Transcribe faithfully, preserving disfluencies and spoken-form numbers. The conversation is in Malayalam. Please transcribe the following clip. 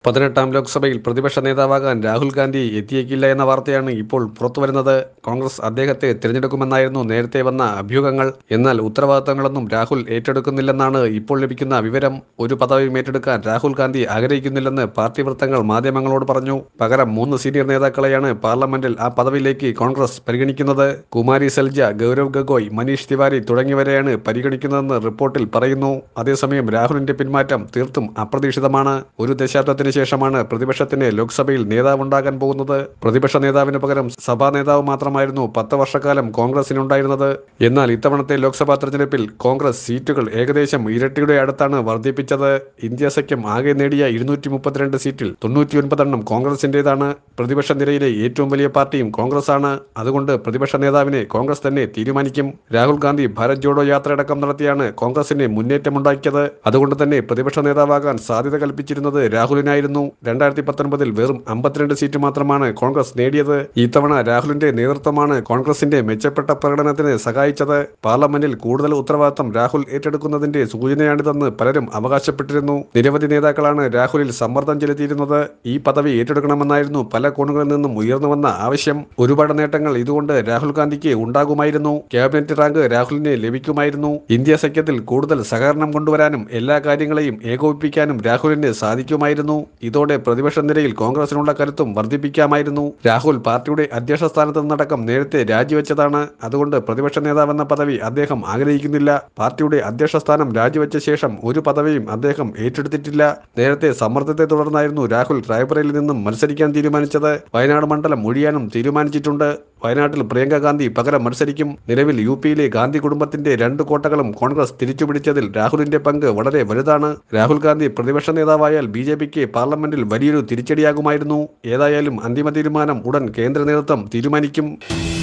പതിനെട്ടാം ലോക്സഭയിൽ പ്രതിപക്ഷ നേതാവാകാൻ രാഹുൽ ഗാന്ധി എത്തിയേക്കില്ല എന്ന വാർത്തയാണ് ഇപ്പോൾ പുറത്തുവരുന്നത്. കോൺഗ്രസ് അദ്ദേഹത്തെ തിരഞ്ഞെടുക്കുമെന്നായിരുന്നു നേരത്തെ വന്ന അഭ്യൂഹങ്ങൾ. എന്നാൽ ഉത്തരവാദിത്തങ്ങളൊന്നും രാഹുൽ ഏറ്റെടുക്കുന്നില്ലെന്നാണ് ഇപ്പോൾ ലഭിക്കുന്ന വിവരം. ഒരു പദവിയും ഏറ്റെടുക്കാൻ രാഹുൽ ഗാന്ധി ആഗ്രഹിക്കുന്നില്ലെന്ന് പാർട്ടി വൃത്തങ്ങൾ മാധ്യമങ്ങളോട് പറഞ്ഞു. പകരം മൂന്ന് സീനിയർ നേതാക്കളെയാണ് പാർലമെന്റിൽ ആ പദവിയിലേക്ക് കോൺഗ്രസ് പരിഗണിക്കുന്നത്. കുമാരി സെൽജ, ഗൗരവ് ഗഗോയ്, മനീഷ് തിവാരി തുടങ്ങിയവരെയാണ് പരിഗണിക്കുന്നതെന്ന് റിപ്പോർട്ടിൽ പറയുന്നു. അതേസമയം രാഹുലിന്റെ പിന്മാറ്റം തീർത്തും അപ്രതീക്ഷിതമാണ്. ഒരു ദശാബ്ദത്തിന് ശേഷമാണ് പ്രതിപക്ഷത്തിന് ലോക്സഭയിൽ നേതാവുണ്ടാകാൻ പോകുന്നത്. പ്രതിപക്ഷ നേതാവിന് പകരം സഭാ നേതാവ് മാത്രമായിരുന്നു പത്ത് വർഷക്കാലം കോൺഗ്രസിനുണ്ടായിരുന്നത്. എന്നാൽ ഇത്തവണത്തെ ലോക്സഭാ തെരഞ്ഞെടുപ്പിൽ കോൺഗ്രസ് സീറ്റുകൾ ഏകദേശം ഇരട്ടിയുടെ അടുത്താണ് വർദ്ധിപ്പിച്ചത്. ഇന്ത്യ സഖ്യം ആകെ നേടിയ ഇരുന്നൂറ്റി മുപ്പത്തിരണ്ട് സീറ്റിൽ തൊണ്ണൂറ്റിയൊൻപതെണ്ണം കോൺഗ്രസിന്റേതാണ്. പ്രതിപക്ഷ നിരയിലെ ഏറ്റവും വലിയ പാർട്ടിയും കോൺഗ്രസ് ആണ്. അതുകൊണ്ട് പ്രതിപക്ഷ നേതാവിനെ കോൺഗ്രസ് തന്നെ തീരുമാനിക്കും. രാഹുൽ ഗാന്ധി ഭാരത് ജോഡോ യാത്രയടക്കം നടത്തിയാണ് കോൺഗ്രസിന് മുന്നേറ്റമുണ്ടാക്കിയത്. അതുകൊണ്ട് തന്നെ പ്രതിപക്ഷ നേതാവാകാൻ സാധ്യത കൽപ്പിച്ചിരുന്നത് രാഹുലിനായിരുന്നു. രണ്ടായിരത്തി പത്തൊൻപതിൽ വെറും അമ്പത്തിരണ്ട് സീറ്റ് മാത്രമാണ് കോൺഗ്രസ് നേടിയത്. ഇത്തവണ രാഹുലിന്റെ നേതൃത്വമാണ് കോൺഗ്രസിന്റെ മെച്ചപ്പെട്ട പ്രകടനത്തിന് സഹായിച്ചത്. പാർലമെന്റിൽ കൂടുതൽ ഉത്തരവാദിത്തം രാഹുൽ ഏറ്റെടുക്കുന്നതിന്റെ സൂചനയാണിതെന്ന് പലരും അവകാശപ്പെട്ടിരുന്നു. നിരവധി നേതാക്കളാണ് രാഹുലിൽ സമ്മർദ്ദം ചെലുത്തിയിരുന്നത്. ഈ പദവി ഏറ്റെടുക്കണമെന്നായിരുന്നു പല കോണുകളിൽ നിന്നും ഉയർന്നു വന്ന ആവശ്യം. ഒരുപാട് നേട്ടങ്ങൾ ഇതുകൊണ്ട് രാഹുൽ ഗാന്ധിക്ക് ഉണ്ടാകുമായിരുന്നു. ക്യാബിനറ്റ് റാങ്ക് രാഹുലിന് ലഭിക്കുമായിരുന്നു. ഇന്ത്യ സഖ്യത്തിൽ കൂടുതൽ സഹകരണം കൊണ്ടുവരാനും എല്ലാ കാര്യങ്ങളെയും ഏകോപിപ്പിക്കാനും രാഹുലിന് സാധിക്കുമായിരുന്നു. ഇതോടെ പ്രതിപക്ഷ നിരയിൽ കോൺഗ്രസിനുള്ള കരുത്തും വർദ്ധിപ്പിക്കാമായിരുന്നു. രാഹുൽ പാർട്ടിയുടെ അധ്യക്ഷ സ്ഥാനത്ത് നിന്നടക്കം നേരത്തെ രാജിവെച്ചതാണ്. അതുകൊണ്ട് പ്രതിപക്ഷ നേതാവെന്ന പദവി അദ്ദേഹം ആഗ്രഹിക്കുന്നില്ല. പാർട്ടിയുടെ അധ്യക്ഷ സ്ഥാനം രാജിവെച്ച ശേഷം ഒരു പദവിയും അദ്ദേഹം ഏറ്റെടുത്തിട്ടില്ല. നേരത്തെ സമ്മർദ്ദത്തെ തുടർന്നായിരുന്നു രാഹുൽ റായ്ബറേലിയിൽ നിന്നും മത്സരിക്കാൻ തീരുമാനിച്ചത്. വയനാട് മണ്ഡലം ഒഴിയാനും തീരുമാനിച്ചിട്ടുണ്ട്. വയനാട്ടിൽ പ്രിയങ്ക ഗാന്ധി പകരം മത്സരിക്കും. നിലവിൽ യു പിയിലെ ഗാന്ധി കുടുംബത്തിന്റെ രണ്ട് കോട്ടകളും കോൺഗ്രസ് തിരിച്ചുപിടിച്ചതിൽ രാഹുലിന്റെ പങ്ക് വളരെ വലുതാണ്. രാഹുൽ ഗാന്ധി പ്രതിപക്ഷ നേതാവായാൽ ബി ജെ പിക്ക് പാർലമെന്റിൽ വലിയൊരു തിരിച്ചടിയാകുമായിരുന്നു. ഏതായാലും അന്തിമ തീരുമാനം ഉടൻ കേന്ദ്ര നേതൃത്വം തീരുമാനിക്കും.